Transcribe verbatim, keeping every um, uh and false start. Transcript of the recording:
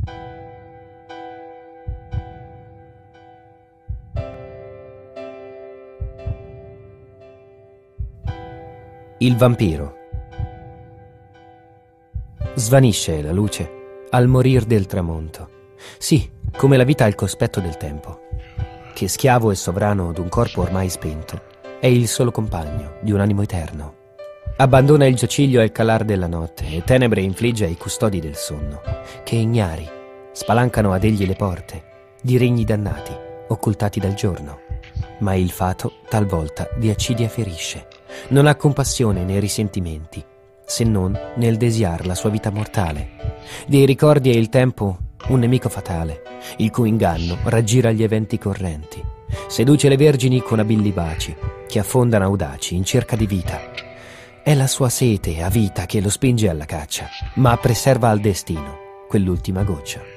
Il vampiro. Svanisce la luce al morir del tramonto. Sì, come la vita al cospetto del tempo, che schiavo e sovrano d'un corpo ormai spento, è il solo compagno di un animo eterno. Abbandona il giaciglio al calar della notte e tenebre infligge ai custodi del sonno, che ignari spalancano ad egli le porte di regni dannati, occultati dal giorno. Ma il fato talvolta di accidia ferisce. Non ha compassione né risentimenti, se non nel desiar la sua vita mortale. Dei ricordi è il tempo un nemico fatale, il cui inganno raggira gli eventi correnti. Seduce le vergini con abilli baci, che affondano audaci in cerca di vita. È la sua sete a vita che lo spinge alla caccia, ma preserva al destino quell'ultima goccia.